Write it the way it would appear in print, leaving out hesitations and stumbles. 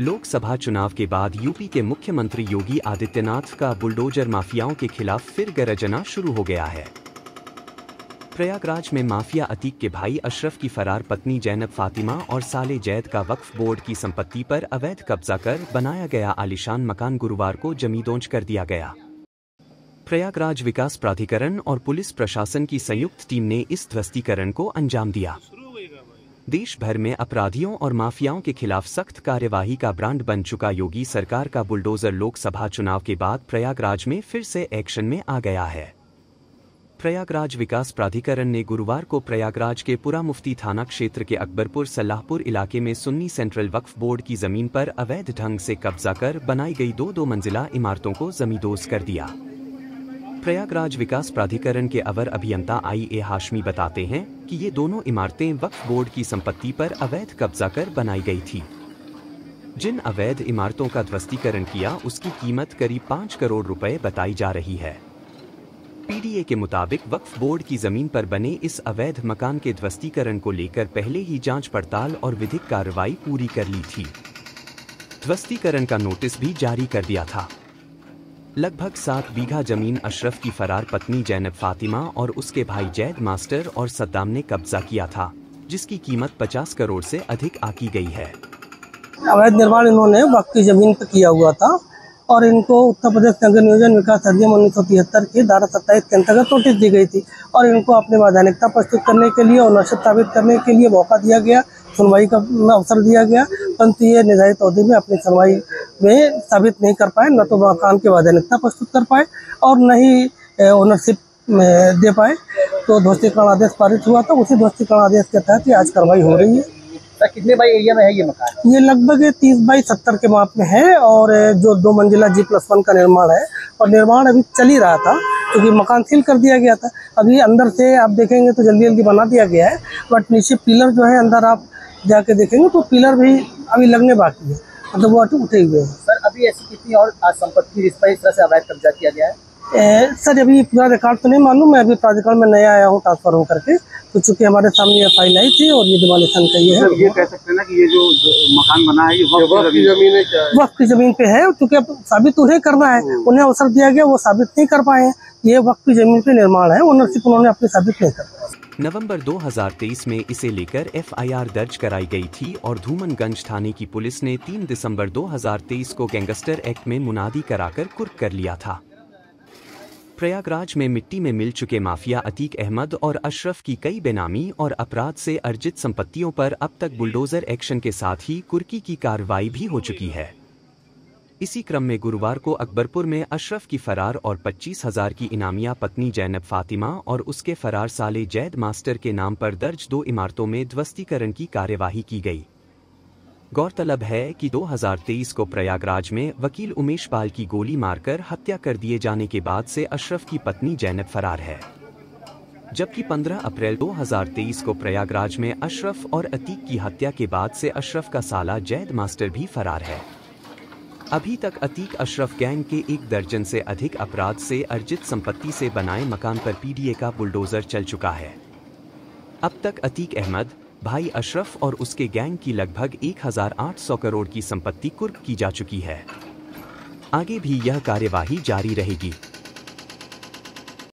लोकसभा चुनाव के बाद यूपी के मुख्यमंत्री योगी आदित्यनाथ का बुलडोजर माफियाओं के खिलाफ फिर गरजना शुरू हो गया है। प्रयागराज में माफिया अतीक के भाई अशरफ की फरार पत्नी जैनब फातिमा और साले जैद का वक्फ बोर्ड की संपत्ति पर अवैध कब्जा कर बनाया गया आलीशान मकान गुरुवार को जमींदोज कर दिया गया। प्रयागराज विकास प्राधिकरण और पुलिस प्रशासन की संयुक्त टीम ने इस ध्वस्तीकरण को अंजाम दिया। देश भर में अपराधियों और माफियाओं के खिलाफ सख्त कार्यवाही का ब्रांड बन चुका योगी सरकार का बुलडोजर लोकसभा चुनाव के बाद प्रयागराज में फिर से एक्शन में आ गया है। प्रयागराज विकास प्राधिकरण ने गुरुवार को प्रयागराज के पुरा मुफ्ती थाना क्षेत्र के अकबरपुर सलाहपुर इलाके में सुन्नी सेंट्रल वक्फ बोर्ड की जमीन पर अवैध ढंग से कब्जा कर बनाई गई दो मंजिला इमारतों को जमींदोज कर दिया। प्रयागराज विकास प्राधिकरण के अवर अभियंता IA हाशमी बताते हैं कि ये दोनों इमारतें वक्फ बोर्ड की संपत्ति पर अवैध कब्जा कर बनाई गई थी। जिन अवैध इमारतों का ध्वस्तीकरण किया उसकी कीमत करीब 5 करोड़ रुपए बताई जा रही है। PDA के मुताबिक वक्फ बोर्ड की जमीन पर बने इस अवैध मकान के ध्वस्तीकरण को लेकर पहले ही जांच पड़ताल और विधिक कार्रवाई पूरी कर ली थी। ध्वस्तीकरण का नोटिस भी जारी कर दिया था। लगभग 7 बीघा जमीन अशरफ की फरार पत्नी जैनब फातिमा और उसके भाई जैद मास्टर और सद्दाम ने कब्जा किया था, जिसकी कीमत 50 करोड़ से अधिक आकी गई है। अवैध निर्माण इन्होंने वक्फ की जमीन पर किया हुआ था और इनको उत्तर प्रदेश नगर नियोजन विकास अधिनियम 1973 की धारा 27 के अंतर्गत नोटिस दी गई थी और इनको अपनी वैधानिकता प्रस्तुत करने के लिए और नशा साबित करने के लिए मौका दिया गया, सुनवाई का अवसर दिया गया, परंतु ये निर्धारित अवधि में अपनी सुनवाई में साबित नहीं कर पाए, न तो मकान की वैधानिकता प्रस्तुत कर पाए और न ही ओनरशिप दे पाए। तो ध्वस्तीकरण आदेश पारित हुआ था। उसी ध्वस्तीकरण आदेश के तहत आज कार्रवाई हो रही है। कितने बाई एरिया में है ये मकान? ये लगभग 30 बाई 70 के माप में है और जो 2 मंजिला G+1 का निर्माण है और निर्माण अभी चल ही रहा था क्योंकि मकान सील कर दिया गया था। अभी अंदर से आप देखेंगे तो जल्दी जल्दी बना दिया गया है, बट नीचे पिलर जो है अंदर आप जाके देखेंगे तो पिलर भी अभी लगने बाकी है, मतलब वो उठे हुए हैं। सर अभी ऐसी कितनी और संपत्ति इस तरह से अवैध कब्जा किया गया है? सर अभी पूरा रिकॉर्ड तो नहीं मालूम, मैं अभी प्राधिकरण में नया आया हूँ ट्रांसफर हो करके, तो चूंकि हमारे सामने ये फाइल आई थी और ये डिमोलिशन का ये है। ये कह सकते हैं ना कि ये जो मकान बना है ये वक्फ की जमीन है, क्या है? वक्फ की जमीन पे है, क्योंकि अब साबित उन्हें करना है, उन्हें अवसर दिया गया, वो साबित नहीं कर पाए हैं। ये वक्फ की जमीन पे निर्माण है, ओनरशिप उन्होंने अपनी साबित नहीं कर पाई। नवंबर 2023 में इसे लेकर FIR दर्ज कराई गई थी और धूमनगंज थाने की पुलिस ने 3 दिसंबर 2023 को गैंगस्टर एक्ट में मुनादी कराकर कुर्क कर लिया था। प्रयागराज में मिट्टी में मिल चुके माफिया अतीक अहमद और अशरफ की कई बेनामी और अपराध से अर्जित संपत्तियों पर अब तक बुलडोजर एक्शन के साथ ही कुर्की की कार्रवाई भी हो चुकी है। इसी क्रम में गुरुवार को अकबरपुर में अशरफ की फरार और 25,000 की इनामिया पत्नी जैनब फातिमा और उसके फरार साले जैद मास्टर के नाम पर दर्ज 2 इमारतों में ध्वस्तीकरण की कार्यवाही की गई। गौरतलब है कि 2023 को प्रयागराज में वकील उमेश पाल की गोली मारकर हत्या कर दिए जाने के बाद से अशरफ की पत्नी जैनब फरार है, जबकि 15 अप्रैल 2023 को प्रयागराज में अशरफ और अतीक की हत्या के बाद से अशरफ का साला जैद मास्टर भी फरार है। अभी तक अतीक अशरफ गैंग के 1 दर्जन से अधिक अपराध से अर्जित संपत्ति से बनाए मकान पर PDA का बुलडोजर चल चुका है। अब तक अतीक अहमद, भाई अशरफ और उसके गैंग की लगभग 1800 करोड़ की संपत्ति कुर्क की जा चुकी है। आगे भी यह कार्यवाही जारी रहेगी।